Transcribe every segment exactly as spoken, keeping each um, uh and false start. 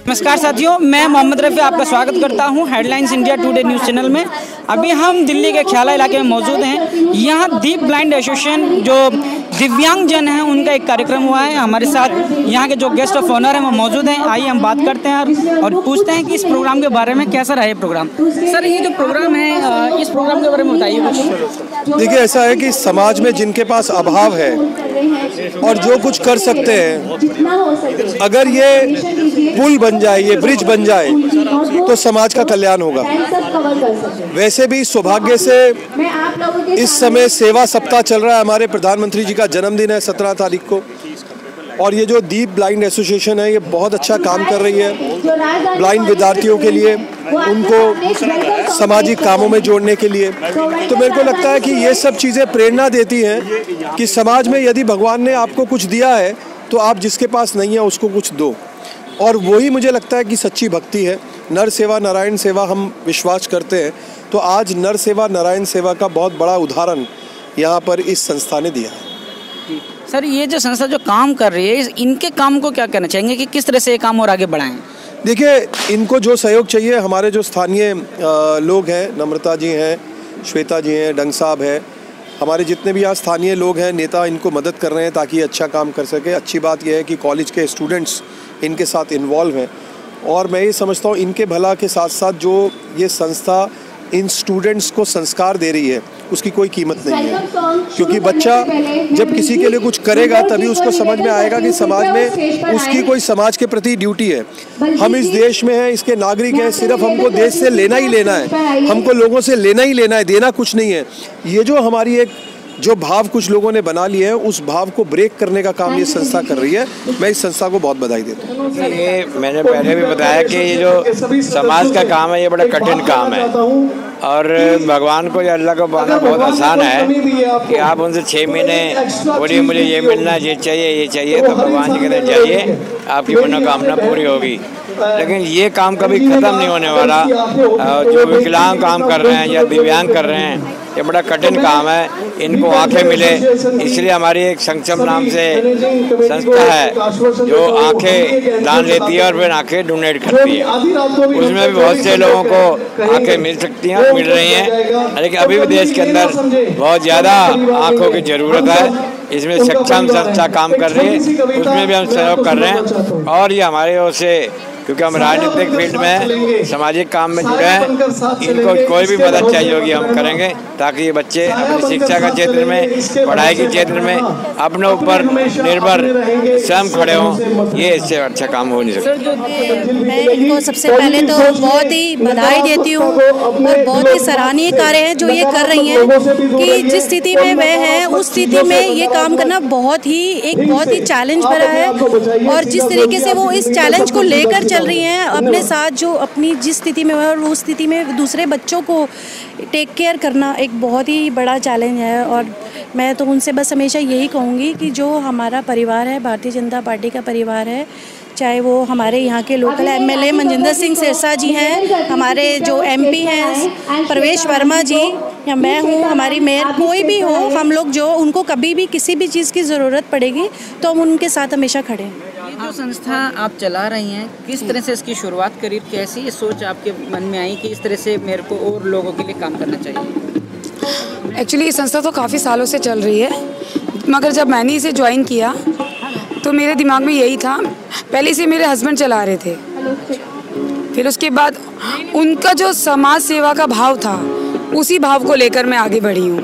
नमस्कार साथियों, मैं मोहम्मद रफ़ी आपका स्वागत करता हूं headlines India Today news channel में। अभी हम दिल्ली के ख्याला इलाके में मौजूद हैं। यहां दीप ब्लाइंड एसोसिएशन जो दिव्यांग जन हैं उनका एक कार्यक्रम हुआ है। हमारे साथ यहां के जो गेस्ट ऑफ ऑनर हैं वो मौजूद हैं। आइए हम बात करते हैं और, और पूछते हैं कि इस प्रोग्राम के बारे में कैसा रहा ये प्रोग्राम। सर, ये जो प्रोग्राम है इस प्रोग्राम के बारे में बताइए कुछ। देखिए, ऐसा है कि समाज में जिनके पास अभाव है और जो कुछ कर सकते हैं, अगर ये पुल बन जाए, ये ब्रिज बन जाए तो समाज का कल्याण होगा। वैसे भी सौभाग्य से इस समय सेवा सप्ताह चल रहा है। हमारे प्रधानमंत्री जी का जन्मदिन है सत्रह तारीख को, और ये जो दीप ब्लाइंड एसोसिएशन है ये बहुत अच्छा काम कर रही है ब्लाइंड विद्यार्थियों के लिए, उनको सामाजिक कामों में जोड़ने के लिए। तो मेरे को लगता है कि ये सब चीज़ें प्रेरणा देती हैं कि समाज में यदि भगवान ने आपको कुछ दिया है तो आप जिसके पास नहीं है उसको कुछ दो, और वही मुझे लगता है कि सच्ची भक्ति है। नर सेवा नारायण सेवा हम विश्वास करते हैं, तो आज नर सेवा नारायण सेवा का बहुत बड़ा उदाहरण यहाँ पर इस संस्था ने दिया है। सर, ये जो संस्था जो काम कर रही है, इनके काम को क्या कहना चाहेंगे कि किस तरह से ये काम और आगे बढ़ाएं? देखिए, इनको जो सहयोग चाहिए, हमारे जो स्थानीय लोग हैं, नम्रता जी हैं, श्वेता जी हैं, डंग साहब है, हमारे जितने भी यहाँ स्थानीय लोग हैं, नेता इनको मदद कर रहे हैं ताकि ये अच्छा काम कर सके। अच्छी बात यह है कि कॉलेज के स्टूडेंट्स इनके साथ इन्वॉल्व हैं, और मैं ये समझता हूँ इनके भला के साथ साथ जो ये संस्था इन स्टूडेंट्स को संस्कार दे रही है उसकी कोई कीमत नहीं है, क्योंकि बच्चा जब किसी के लिए कुछ करेगा तभी उसको समझ में आएगा कि समाज में उसकी कोई समाज के प्रति ड्यूटी है। हम इस देश में हैं, इसके नागरिक हैं, सिर्फ हमको देश से लेना ही लेना है, हमको लोगों से लेना ही लेना है, देना कुछ नहीं है। ये जो हमारी एक जो भाव कुछ लोगों ने बना लिए हैं, उस भाव को ब्रेक करने का काम ये संस्था कर रही है। मैं इस संस्था को बहुत बधाई देता हूँ। ये मैंने पहले भी बताया कि ये जो समाज का काम है ये बड़ा कठिन काम है, और भगवान को या अल्लाह को पाना बहुत आसान है कि आप उनसे छः महीने बोलिए मुझे ये मिलना है, ये चाहिए, ये चाहिए, तो भगवान जी कहते जाइए आपकी मनोकामना पूरी होगी। लेकिन ये काम कभी ख़त्म नहीं होने वाला। जो विकलांग काम कर रहे हैं या दिव्यांग कर रहे हैं, ये बड़ा कठिन काम है। इनको आंखें मिले, इसलिए हमारी एक संक्षम नाम से संस्था है जो आंखें दान लेती है और फिर आंखें डोनेट करती है। उसमें भी बहुत से लोगों को आंखें मिल सकती हैं, मिल रही हैं, लेकिन अभी भी देश के अंदर बहुत ज़्यादा आंखों की ज़रूरत है। इसमें सक्षम संस्था काम कर रही है, उसमें भी हम सहयोग कर रहे हैं। और ये हमारे ओर से, क्योंकि हम राजनीतिक फील्ड में सामाजिक काम में जुड़े हैं, इनको कोई भी मदद चाहिए होगी हम करेंगे, ताकि ये बच्चे अपनी शिक्षा का क्षेत्र में, पढ़ाई के क्षेत्र में अपने ऊपर निर्भर स्वयं खड़े हों। ये इससे अच्छा काम हो नहीं सकता। मैं इनको सबसे पहले तो बहुत ही बधाई देती हूँ, और बहुत ही सराहनीय कार्य है जो ये कर रही हैं कि जिस स्थिति में वह हैं उस स्थिति में ये काम करना बहुत ही एक बहुत ही चैलेंज भरा है। और जिस तरीके से वो इस चैलेंज को लेकर चल रही हैं अपने साथ, जो अपनी जिस स्थिति में है और उस स्थिति में दूसरे बच्चों को टेक केयर करना एक बहुत ही बड़ा चैलेंज है। और मैं तो उनसे बस हमेशा यही कहूँगी कि जो हमारा परिवार है, भारतीय जनता पार्टी का परिवार है, चाहे वो हमारे यहाँ के लोकल एमएलए मनजिंदर सिंह सिरसा जी हैं, हमारे जो एमपी हैं प्रवेश वर्मा जी, या मैं हूँ, हमारी मेयर, कोई भी हो, हम लोग जो उनको कभी भी किसी भी चीज़ की ज़रूरत पड़ेगी तो हम उनके साथ हमेशा खड़े हैं। ये जो संस्था आप चला रही हैं, किस तरह से इसकी शुरुआत करी, कैसी ये सोच आपके मन में आई कि इस तरह से मेरे को और लोगों के लिए काम करना चाहिए? एक्चुअली ये संस्था तो काफ़ी सालों से चल रही है, मगर जब मैंने इसे ज्वाइन किया तो मेरे दिमाग में यही था। पहले से मेरे हस्बैंड चला रहे थे, फिर उसके बाद उनका जो समाज सेवा का भाव था उसी भाव को लेकर मैं आगे बढ़ी हूँ।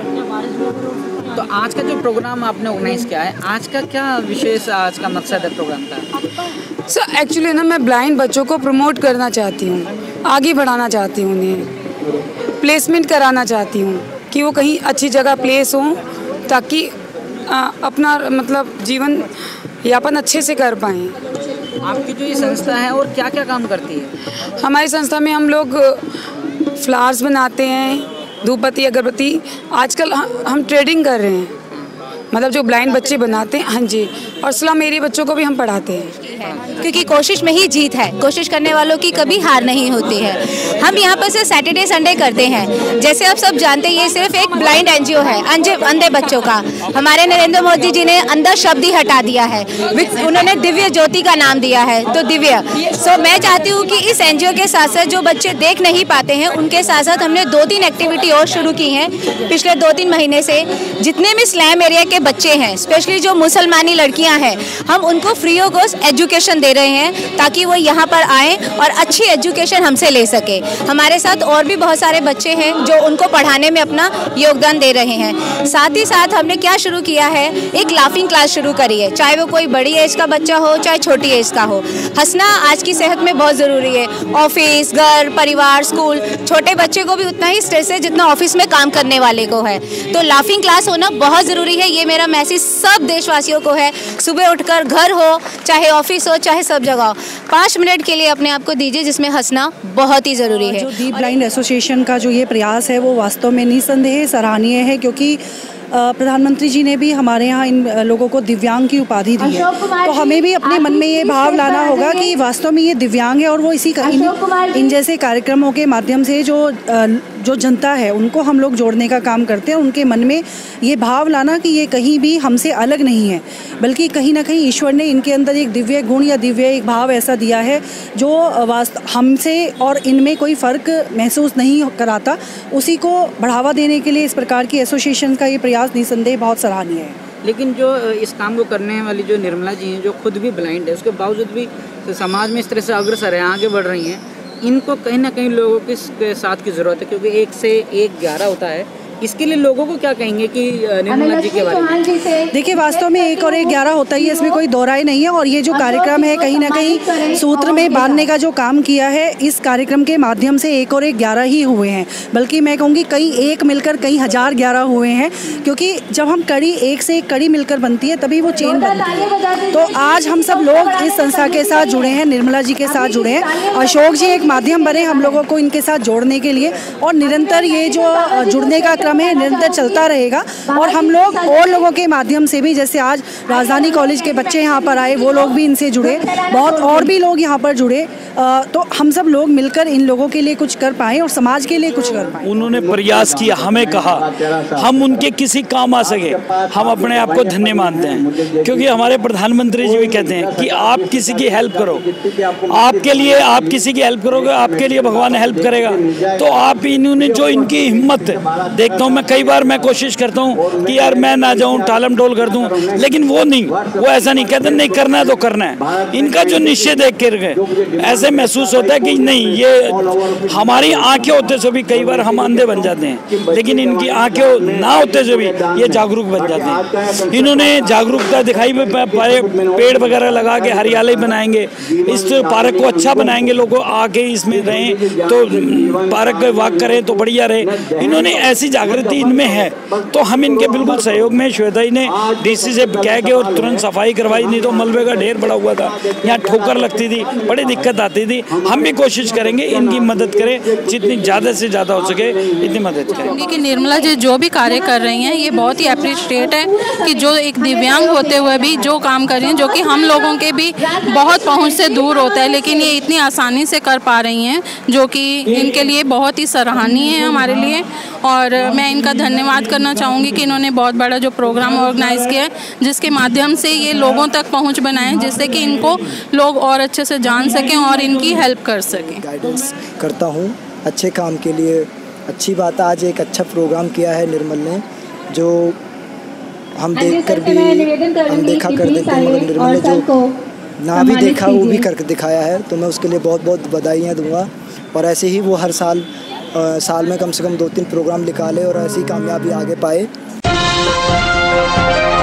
तो आज का जो प्रोग्राम आपने ऑर्गेनाइज किया है, आज का क्या विशेष, आज का मकसद है प्रोग्राम का? सर, एक्चुअली ना मैं ब्लाइंड बच्चों को प्रमोट करना चाहती हूँ, आगे बढ़ाना चाहती हूँ, उन्हें प्लेसमेंट कराना चाहती हूँ कि वो कहीं अच्छी जगह प्लेस हों, ताकि आ, अपना मतलब जीवन यापन अच्छे से कर पाएँ। आपकी जो ये संस्था है और क्या क्या काम करती है? हमारी संस्था में हम लोग फ्लावर्स बनाते हैं, धूपबत्ती, अगरबत्ती, आजकल हम ट्रेडिंग कर रहे हैं, मतलब जो ब्लाइंड बच्चे बनाते हैं, हाँ जी, और सलाह मेरे बच्चों को भी हम पढ़ाते हैं। हैं, क्योंकि कोशिश में ही जीत है। कोशिश करने वालों की कभी हार नहीं होती है। हम यहाँ पर से सैटरडे संडे करते हैं। जैसे आप सब जानते हैं, ये सिर्फ एक ब्लाइंड एनजीओ है, अंधे अंधे बच्चों का। हमारे नरेंद्र मोदी जी ने अंधा शब्द ही हटा दिया है, उन्होंने दिव्य ज्योति का नाम दिया है, तो दिव्य। सो मैं चाहती हूँ कि इस एनजीओ के साथ साथ जो बच्चे देख नहीं पाते हैं, उनके साथ साथ हमने दो तीन एक्टिविटी और शुरू की हैं पिछले दो तीन महीने से। जितने भी स्लैम एरिया के बच्चे हैं, स्पेशली जो मुसलमानी लड़कियां हैं, हम उनको फ्री ऑफ कॉस्ट एजुकेशन दे रहे हैं ताकि वो यहाँ पर आएँ और अच्छी एजुकेशन हमसे ले सके। हमारे साथ और भी बहुत सारे बच्चे हैं जो उनको पढ़ाने में अपना योगदान दे रहे हैं। साथ ही साथ हमने क्या शुरू किया है, एक लाफिंग क्लास शुरू करी है, चाहे वो कोई बड़ी एज का बच्चा हो चाहे छोटी एज का हो। हंसना आज की सेहत में बहुत ज़रूरी है। ऑफिस, घर, परिवार, स्कूल, छोटे बच्चे को भी उतना ही स्ट्रेस है जितना ऑफिस में काम करने वाले को है, तो लाफिंग क्लास होना बहुत ज़रूरी है। ये मेरा मैसेज सब देशवासियों को है। सुबह उठकर घर हो चाहे ऑफिस हो चाहे सब जगह हो, पाँच मिनट के लिए अपने आप को दीजिए जिसमें हंसना बहुत ही ज़रूरी है। जो दीप ब्लाइंड एसोसिएशन का जो ये प्रयास है वो वास्तव में निसंदेह सराहनीय है, क्योंकि प्रधानमंत्री जी ने भी हमारे यहाँ इन लोगों को दिव्यांग की उपाधि दी है, तो हमें भी अपने मन में ये भाव लाना होगा कि वास्तव में ये दिव्यांग है और वो इसी इन, इन जैसे कार्यक्रमों के माध्यम से जो जो जनता है उनको हम लोग जोड़ने का काम करते हैं। उनके मन में ये भाव लाना कि ये कहीं भी हमसे अलग नहीं है, बल्कि कहीं ना कहीं ईश्वर ने इनके अंदर एक दिव्य गुण या दिव्य एक भाव ऐसा दिया है जो वास्तव हमसे और इनमें कोई फ़र्क महसूस नहीं कराता। उसी को बढ़ावा देने के लिए इस प्रकार की एसोसिएशन का ये प्रयास निसंदेह बहुत सराहनीय है। लेकिन जो इस काम को करने वाली जो निर्मला जी हैं, जो खुद भी ब्लाइंड है, उसके बावजूद भी तो समाज में इस तरह से अग्रसर है, आगे बढ़ रही हैं। इनको कहीं ना कहीं लोगों के साथ की ज़रूरत है, क्योंकि एक से एक ग्यारह होता है। इसके लिए लोगों को क्या कहेंगे कि निर्मला जी के बारे में? देखिए, वास्तव में एक और एक ग्यारह होता ही है, इसमें कोई दोहराई नहीं है। और ये जो कार्यक्रम है कहीं ना कहीं सूत्र में बांधने का जो काम किया है, इस कार्यक्रम के माध्यम से एक और एक ग्यारह ही हुए हैं, बल्कि मैं कहूँगी कई एक मिलकर कई हज़ार ग्यारह हुए हैं, क्योंकि जब हम कड़ी एक से एक कड़ी मिलकर बनती है तभी वो चेन बनती है। तो आज हम सब लोग इस संस्था के साथ जुड़े हैं, निर्मला जी के साथ जुड़े हैं। अशोक जी एक माध्यम बने हम लोगों को इनके साथ जोड़ने के लिए, और निरंतर ये जो जुड़ने का क्रम है निरंतर चलता रहेगा। और हम लोग और लोगों के माध्यम से भी, जैसे आज राजधानी कॉलेज के बच्चे यहाँ पर आए, वो लोग भी इनसे जुड़े, बहुत और भी लोग यहाँ पर जुड़े, तो हम सब लोग मिलकर इन लोगों के लिए कुछ कर पाएँ और समाज के लिए कुछ कर पाएँ। उन्होंने प्रयास किया, हमें कहा हम उनके किसी काम आ सके, हम अपने आप को धन्य मानते हैं, क्योंकि हमारे प्रधानमंत्री जी भी कहते हैं कि आप किसी की हेल्प करो, आपके लिए आप किसी की हेल्प करोगे, आपके लिए भगवान हेल्प करेगा। तो आप इन्होंने जो इनकी हिम्मत देखता हूँ मैं, कई बार मैं कोशिश करता हूँ कि यार मैं ना जाऊँ, टालम टोल कर दूँ, लेकिन वो नहीं, वो ऐसा नहीं कहते, नहीं करना है तो करना है। इनका जो निश्चय देख कर ऐसे महसूस होता है कि नहीं, ये हमारी आंखें होते से भी कई बार हम अंधे बन जाते हैं, लेकिन इनकी आंखें ना होते से भी ये जागरूक बन जाते हैं। इन्होंने जागरूकता दिखाई, पेड़ वगैरह लगा के हरियाली बनाएंगे, इस पार्क को अच्छा बनाएंगे, लोगों आके इसमें रहें तो पार्क में वॉक करें तो बढ़िया रहे। इन्होंने ऐसी जागृति इनमें है, तो हम इनके बिल्कुल सहयोग में, श्वेता जी ने डीसी से कह के और तुरंत सफाई करवाई, नहीं तो मलबे का ढेर बड़ा हुआ था, यहाँ ठोकर लगती थी, बड़ी दिक्कत आती थी। हम भी कोशिश करेंगे इनकी मदद करें, जितनी ज़्यादा से ज़्यादा हो सके इतनी मदद करें। कि निर्मला जी जो भी कार्य कर रही हैं ये बहुत ही अप्रिशिएट है, कि जो एक दिव्यांग होते हुए भी जो काम कर रही हैं, जो कि हम लोगों के भी बहुत पहुँच से दूर होता है, लेकिन ये इतनी आसानी से कर पा रही हैं, जो कि इनके लिए बहुत ही सराहनीय है हमारे लिए। और मैं इनका धन्यवाद करना चाहूँगी कि इन्होंने बहुत बड़ा जो प्रोग्राम ऑर्गेनाइज़ किया है, जिसके माध्यम से ये लोगों तक पहुँच बनाएं, जिससे कि इनको लोग और अच्छे से जान सकें और इनकी हेल्प कर सकें। गाइडेंस करता हूँ अच्छे काम के लिए। अच्छी बात है, आज एक अच्छा प्रोग्राम किया है निर्मल ने, जो हम देख कर भी हम देखा कर देते हैं, मगर निर्मल ने जो ना भी देखा वो भी करके दिखाया है, तो मैं उसके लिए बहुत बहुत बधाइयाँ दूँगा। और ऐसे ही वो हर साल आ, साल में कम से कम दो तीन प्रोग्राम निकाले और ऐसी कामयाबी आगे पाए।